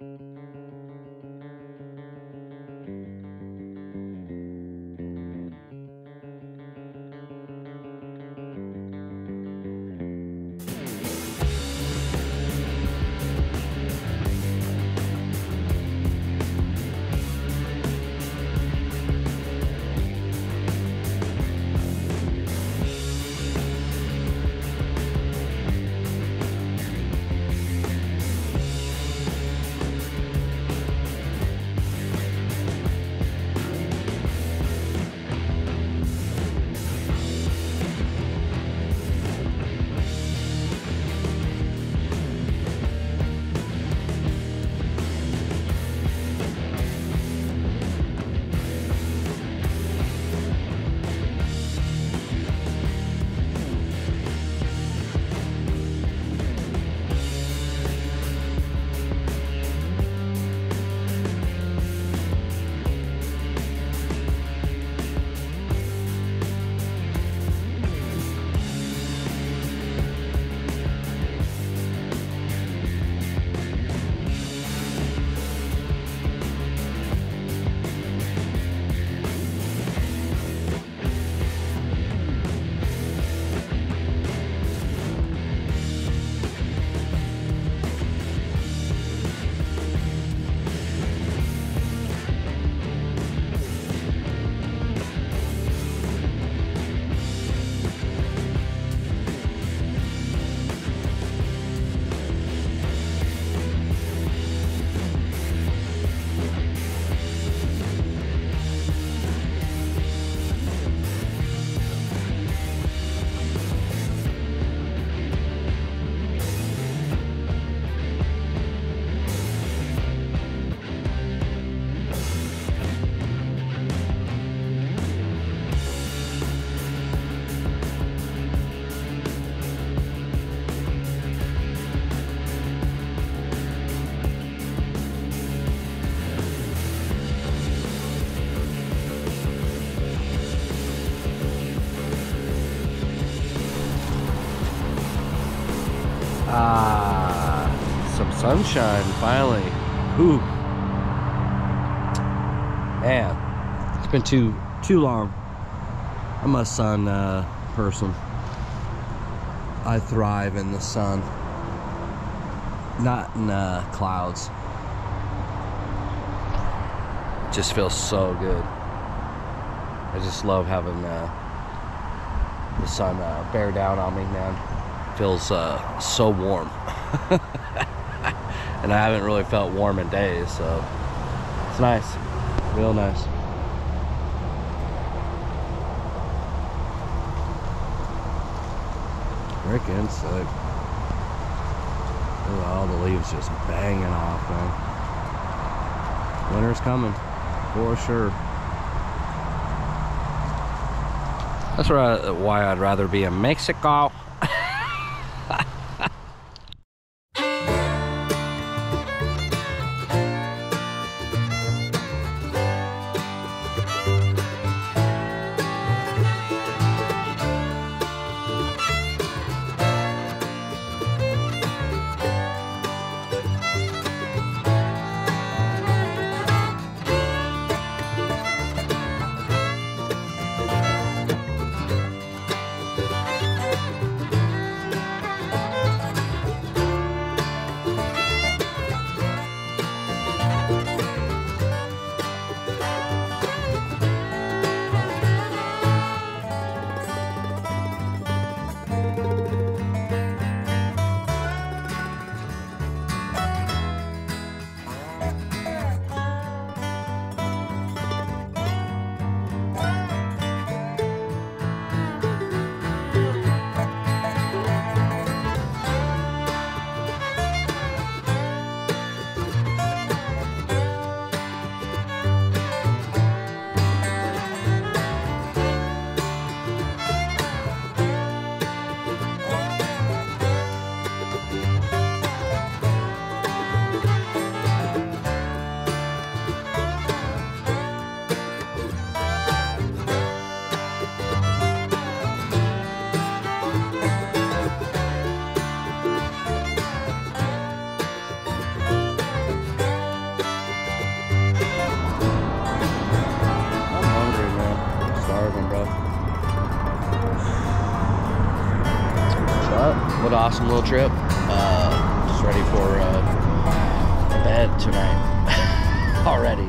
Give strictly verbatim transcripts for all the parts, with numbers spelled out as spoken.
Ah, some sunshine finally. Ooh, man, it's been too too long. I'm a sun uh, person. I thrive in the sun, not in uh, clouds. It just feels so good. I just love having uh, the sun uh, bear down on me, man. Feels uh, so warm. And I haven't really felt warm in days, so it's nice, real nice. Freaking sick. Look at all the leaves just banging off, man. Winter's coming, for sure. That's why I'd rather be in Mexico. episode, awesome little trip. Uh, just ready for uh, bed tonight already.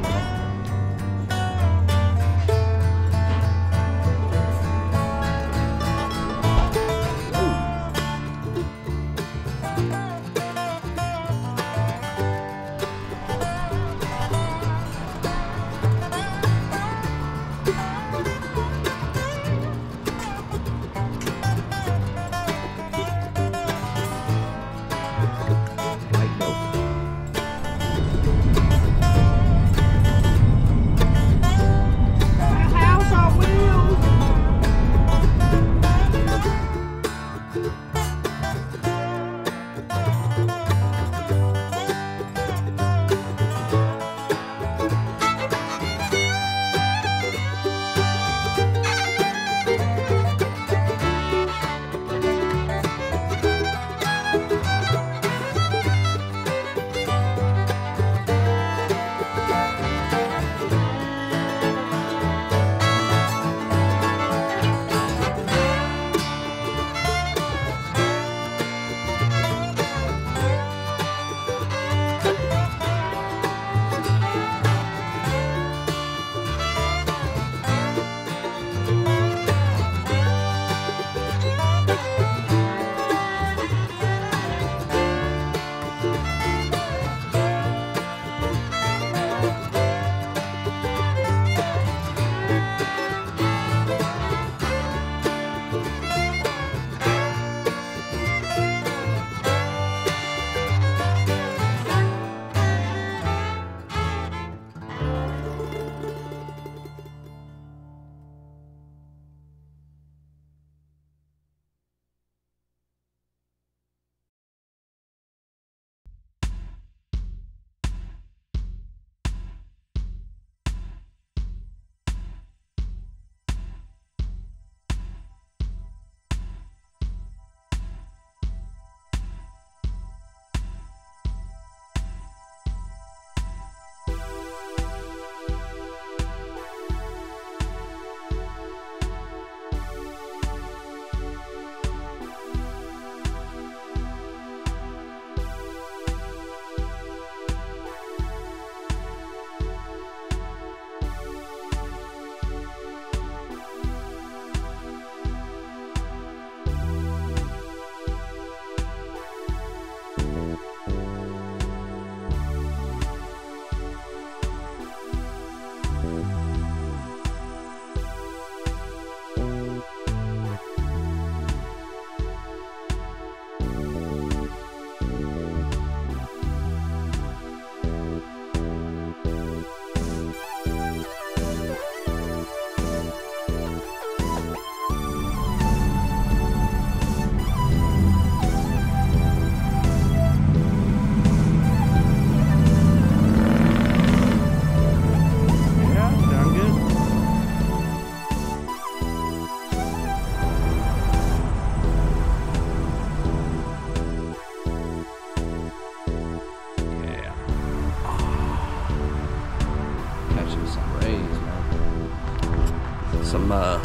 Some uh,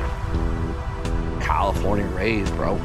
California Rays, bro.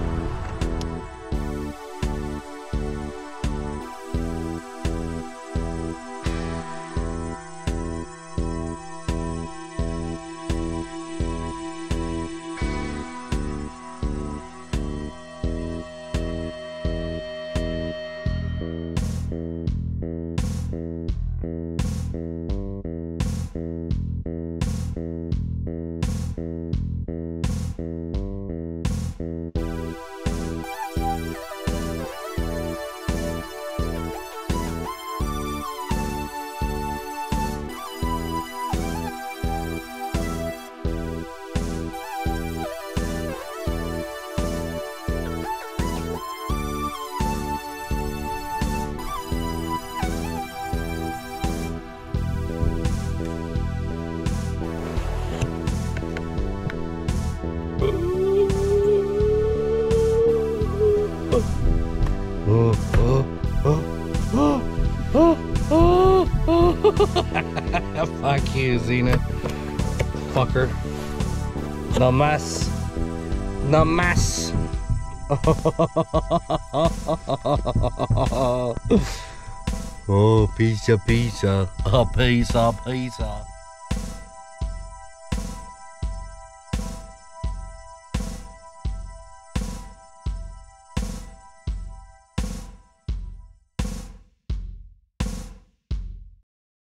Fuck you, Xena. Fucker. No mas. No mas. Oh, pizza, pizza, a pizza, pizza.